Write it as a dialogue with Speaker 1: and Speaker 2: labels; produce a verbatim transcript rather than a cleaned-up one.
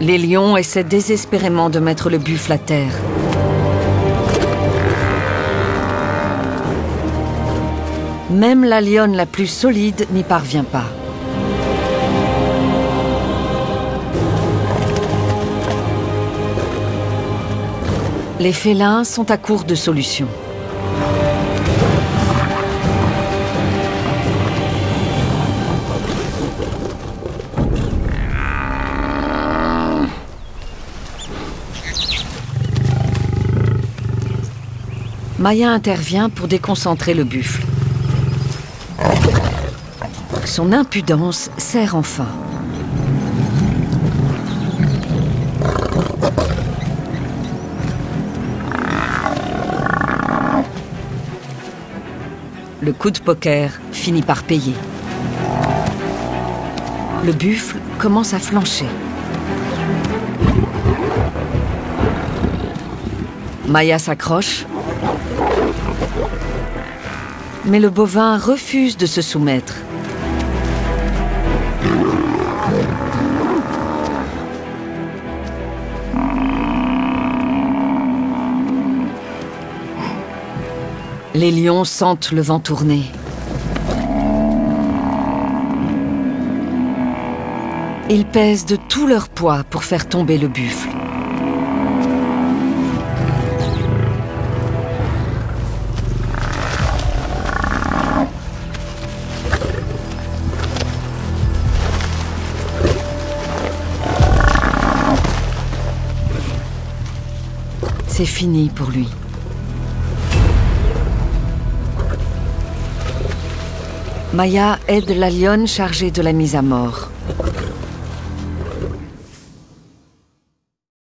Speaker 1: Les lions essaient désespérément de mettre le buffle à terre. Même la lionne la plus solide n'y parvient pas. Les félins sont à court de solutions. Maya intervient pour déconcentrer le buffle. Son impudence sert enfin. Le coup de poker finit par payer. Le buffle commence à flancher. Maya s'accroche, mais le bovin refuse de se soumettre. Les lions sentent le vent tourner. Ils pèsent de tout leur poids pour faire tomber le buffle. C'est fini pour lui. Maya aide la lionne chargée de la mise à mort.